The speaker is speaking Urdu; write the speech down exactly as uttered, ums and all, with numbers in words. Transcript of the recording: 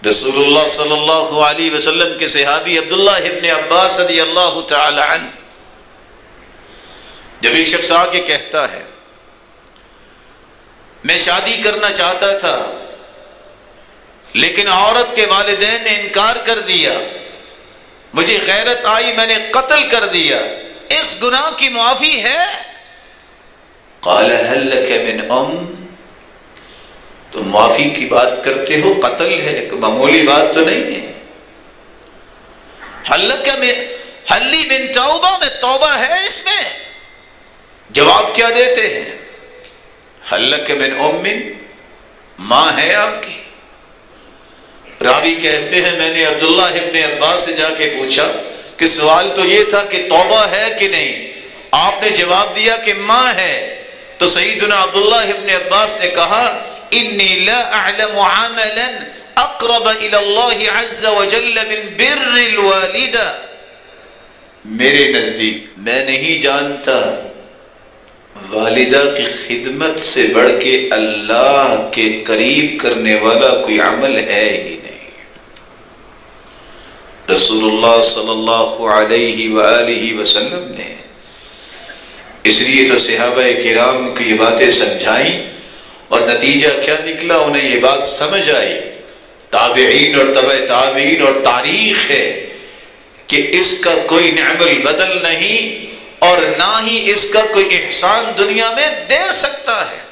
رسول اللہ صلی اللہ علیہ وسلم کے صحابی عبداللہ ابن عباس رضی اللہ تعالی عنہ جب ایک شخص آ کے کہتا ہے میں شادی کرنا چاہتا تھا لیکن عورت کے والدین نے انکار کر دیا، مجھے غیرت آئی، میں نے قتل کر دیا، اس گناہ کی معافی ہے؟ قال هل لك من ام، تم معافی کی بات کرتے ہو، قتل ہے، ایک معمولی بات تو نہیں ہے۔ هل لك من هل لي من توبہ، میں توبہ ہے اس میں؟ جواب کیا دیتے ہیں؟ هل لك من ام، ماں ہے آپ کی؟ راوی کہتے ہیں میں نے عبداللہ ابن عباس سے جا کے پوچھا کہ سوال تو یہ تھا کہ توبہ ہے کہ نہیں، آپ نے جواب دیا کہ ماں ہے، تو سیدنا عبداللہ ابن عباس نے کہا انی لا اعلم عملا اقرب الى اللہ عز وجل من بر الوالدہ، میرے نزدیک میں نہیں جانتا والدہ کی خدمت سے بڑھ کے اللہ کے قریب کرنے والا کوئی عمل ہے ہی نہیں۔ رسول اللہ صلی اللہ علیہ وآلہ وسلم نے اس لیے تو صحابہ کرام کو یہ باتیں سمجھائیں، اور نتیجہ کیا نکلا؟ انہیں یہ بات سمجھ آئی، تابعین اور تبع تابعین اور تاریخ ہے کہ اس کا کوئی نعم البدل نہیں اور نہ ہی اس کا کوئی احسان دنیا میں دے سکتا ہے۔